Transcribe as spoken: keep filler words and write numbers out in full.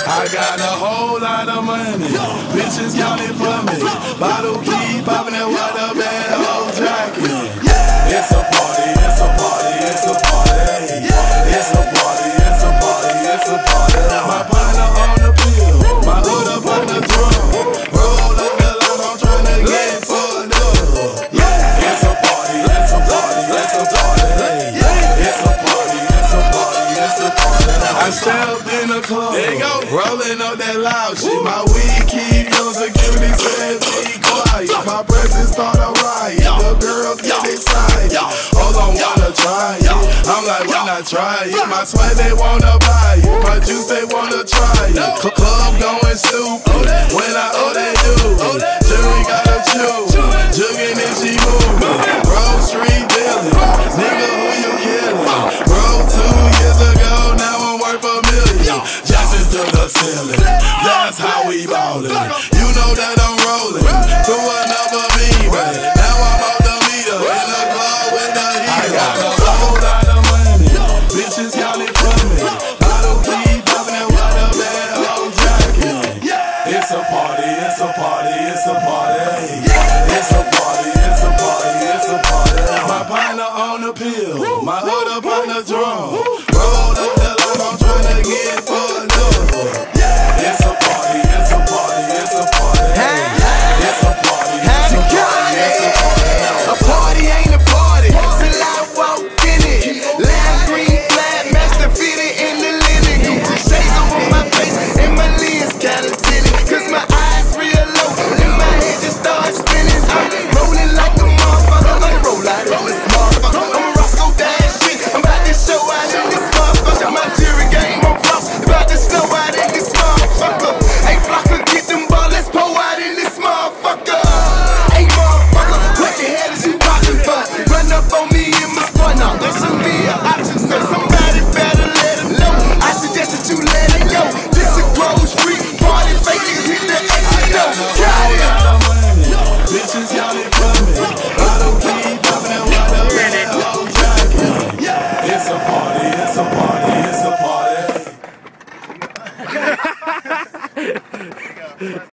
I got a whole lot of money, bitches counting for me. Bottle keep popping that water, bad whole jacket. It's a party, it's a party, it's a party. It's a party, it's a party, it's a party. My partner on the pill, my hood up on the drum. Roll up the line, I'm tryna get fucked up. It's a party, it's a party, it's a party. It's a party, it's a party, it's a party. I stepped in the club, there you go, rolling up that loud shit. My weed keep your security says be quiet. My presence start a riot, the girls get excited. Hold on, wanna try it? I'm like, why not try it? My sweat they wanna buy it, my juice they wanna try it. Club going stupid when I oh they do. Jury gotta chew, jugging and she moving. Road street dealing, nigga who you killing? Bro, two years ago, now I'm worth a million. Jackson to the ceiling, that's how we ballin'. You know that I'm rolling to another beat, man. Now I'm out the meter in the club with the heat. I got a whole lot of money, bitches counting for me. Bottle keep popping that water, bad whole jacket. It's a party, it's a party, it's a party. It's a party, it's a party, it's a party. My partner on the pill, my hood up on the drum. Roll up the line, I'm tryna get fucked up.